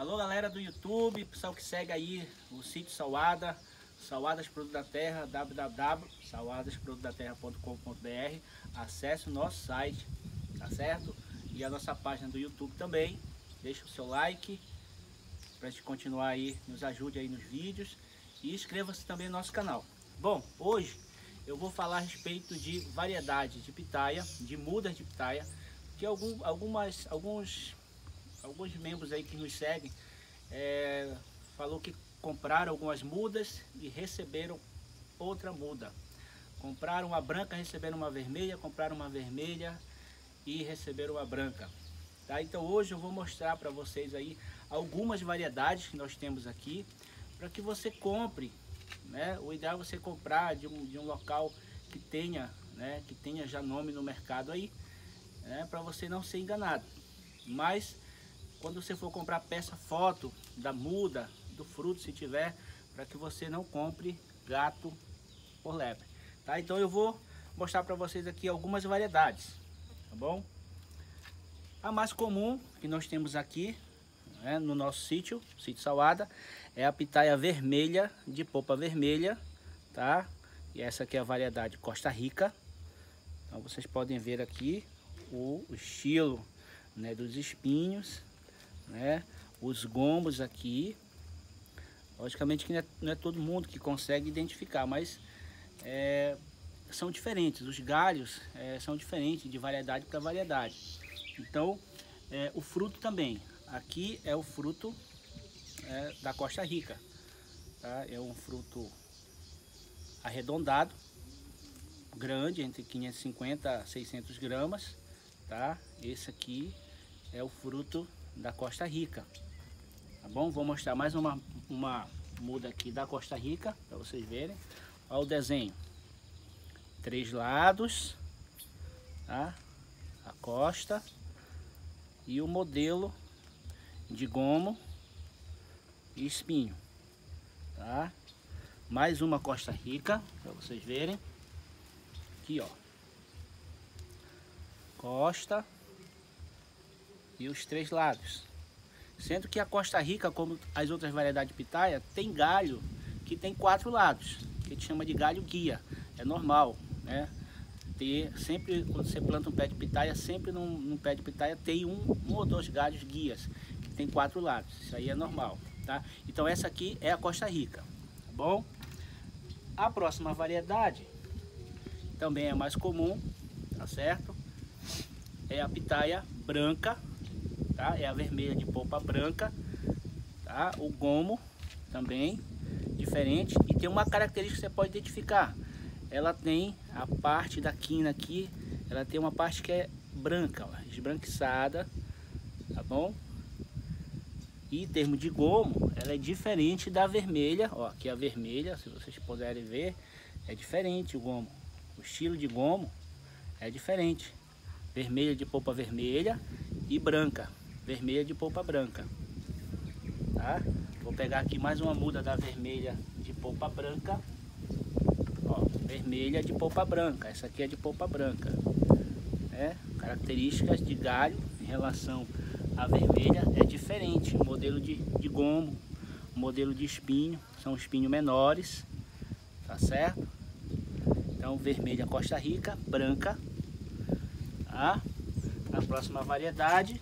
Alô galera do YouTube, pessoal que segue aí o sítio Salada, Saladas Produtos da Terra, www.saladasprodutodaterra.com.br. Acesse o nosso site, tá certo? E a nossa página do YouTube também. Deixa o seu like para a gente continuar aí, nos ajude aí nos vídeos. E inscreva-se também no nosso canal. Bom, hoje eu vou falar a respeito de variedades de pitaia, de mudas de pitaia, que alguns membros aí que nos seguem falou que compraram algumas mudas e receberam outra muda. Compraram uma branca, receberam uma vermelha, compraram uma vermelha e receberam uma branca. Tá? Então hoje eu vou mostrar para vocês aí algumas variedades que nós temos aqui, para que você compre, né? O ideal é você comprar de um local que tenha, né, que tenha já nome no mercado aí, né, para você não ser enganado. Mas quando você for comprar peça, foto da muda, do fruto, se tiver, para que você não compre gato por lebre. Tá? Então eu vou mostrar para vocês aqui algumas variedades, tá bom? A mais comum que nós temos aqui, né, no nosso sítio Salada, é a pitaia vermelha de polpa vermelha, tá? E essa aqui é a variedade Costa Rica. Então vocês podem ver aqui o estilo, né, dos espinhos, né? Os gomos aqui. Logicamente que não é todo mundo que consegue identificar, mas são diferentes. Os galhos são diferentes de variedade para variedade. Então o fruto também. Aqui é o fruto da Costa Rica, tá? É um fruto arredondado, grande, entre 550 a 600 gramas, tá? Esse aqui é o fruto da Costa Rica, tá bom? Vou mostrar mais uma muda aqui da Costa Rica para vocês verem. Olha o desenho, 3 lados, tá? A costa e o modelo de gomo e espinho, tá? Mais uma Costa Rica para vocês verem aqui, ó, costa e os 3 lados. Sendo que a Costa Rica, como as outras variedades de pitaia, tem galho que tem 4 lados, que a gente chama de galho guia. É normal, né? Ter sempre, quando você planta um pé de pitaia, sempre num pé de pitaia tem um ou 2 galhos guias que tem 4 lados. Isso aí é normal, tá? Então essa aqui é a Costa Rica, tá bom? A próxima variedade também é mais comum, tá certo? É a pitaia branca, tá? É a vermelha de polpa branca, tá? O gomo também diferente, e tem uma característica que você pode identificar. Ela tem a parte da quina aqui, ela tem uma parte que é branca, ó, esbranquiçada, tá bom? E em termos de gomo, ela é diferente da vermelha, ó, aqui a vermelha, se vocês puderem ver, é diferente o gomo. O estilo de gomo é diferente. Vermelha de polpa vermelha e branca, vermelha de polpa branca, tá? Vou pegar aqui mais uma muda da vermelha de polpa branca, ó, vermelha de polpa branca. Essa aqui é de polpa branca, né? Características de galho em relação à vermelha é diferente. O modelo de gomo, o modelo de espinho, são espinhos menores, tá certo? Então vermelha Costa Rica, branca, tá? A próxima variedade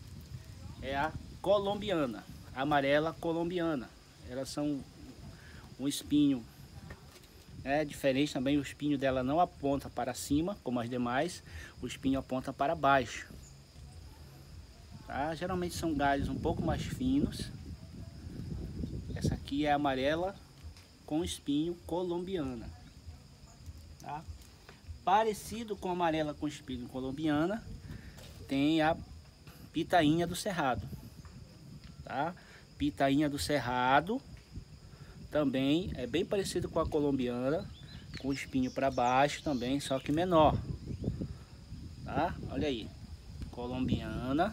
é a colombiana, amarela colombiana. Elas são um espinho diferente também. O espinho dela não aponta para cima como as demais, o espinho aponta para baixo, tá? Geralmente são galhos um pouco mais finos. Essa aqui é a amarela com espinho colombiana, tá? Parecido com a amarela com espinho colombiana, tem a pitainha do cerrado, tá? Pitainha do cerrado também é bem parecido com a colombiana, com o espinho para baixo também, só que menor, tá? Olha aí, colombiana,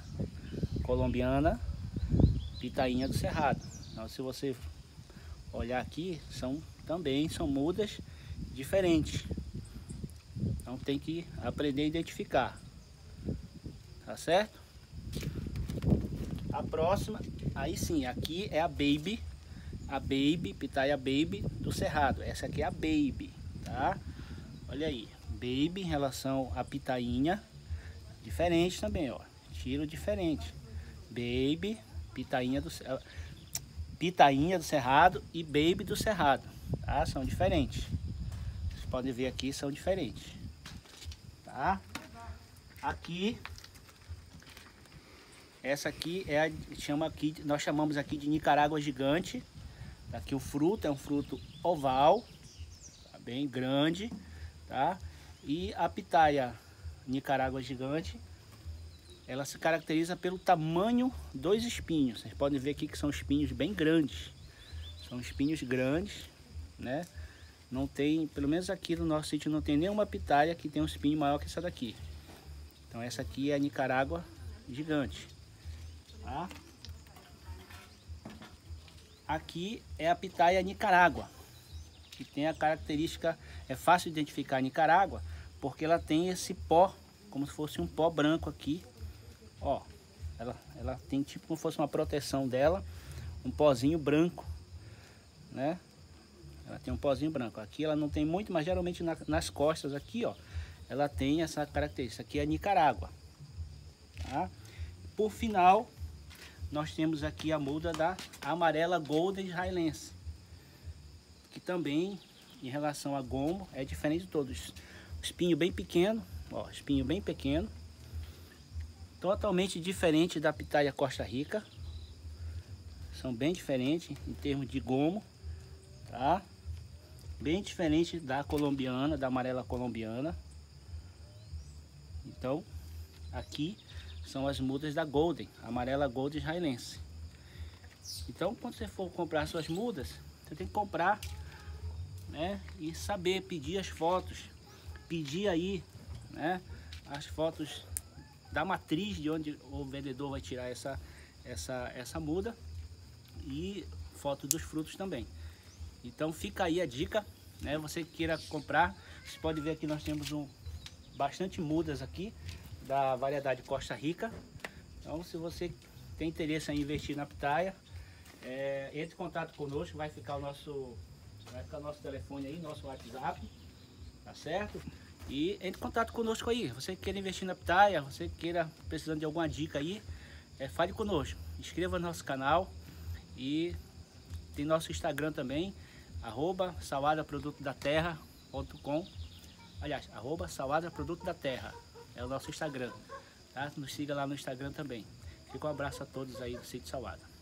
pitainha do cerrado. Então, se você olhar aqui, também são mudas diferentes. Então tem que aprender a identificar, tá certo? A próxima, aí sim, aqui é a Baby, pitaia Baby do Cerrado. Essa aqui é a Baby, tá? Olha aí, Baby em relação à pitainha, diferente também, ó. Tiro diferente. Baby, pitainha do Cerrado e Baby do Cerrado, tá? São diferentes. Vocês podem ver aqui, são diferentes, tá? Aqui, essa aqui é nós chamamos aqui de Nicarágua gigante. Aqui o fruto é um fruto oval, tá? Bem grande, tá? E a pitaia Nicarágua gigante, ela se caracteriza pelo tamanho dos espinhos. Vocês podem ver aqui que são espinhos bem grandes. São espinhos grandes, né? Não tem, pelo menos aqui no nosso sítio, não tem nenhuma pitaia que tem um espinho maior que essa daqui. Então essa aqui é a Nicarágua gigante, tá? Aqui é a pitaia Nicarágua, que tem a característica, é fácil identificar a Nicarágua, porque ela tem esse pó, como se fosse um pó branco aqui. Ó, ela tem tipo como se fosse uma proteção dela, um pozinho branco, né? Ela tem um pozinho branco. Aqui ela não tem muito, mas geralmente nas costas aqui, ó, ela tem essa característica. Aqui é a Nicarágua, tá? Por final, nós temos aqui a muda da amarela Golden Highlands, que também, em relação a gomo, é diferente de todos. Espinho bem pequeno, ó, espinho bem pequeno. Totalmente diferente da pitaia Costa Rica. São bem diferentes em termos de gomo, tá? Bem diferente da colombiana, da amarela colombiana. Então, aqui são as mudas da Golden, amarela Golden Highlands. Então, quando você for comprar suas mudas, você tem que comprar, né? E saber pedir as fotos, pedir aí, né? As fotos da matriz de onde o vendedor vai tirar essa muda e foto dos frutos também. Então fica aí a dica, né? Você queira comprar, você pode ver aqui nós temos bastante mudas aqui da variedade Costa Rica. Então se você tem interesse em investir na pitaia, entre em contato conosco, vai ficar o nosso telefone aí, nosso WhatsApp, tá certo? E entre em contato conosco aí. Você queira investir na pitaia, você queira precisando de alguma dica aí, fale conosco. Inscreva no nosso canal e tem nosso Instagram também, @saladaprodutodaterra.com. Aliás, @saladaprodutodaterra é o nosso Instagram, tá? Nos siga lá no Instagram também. Fica um abraço a todos aí do Sítio Salada.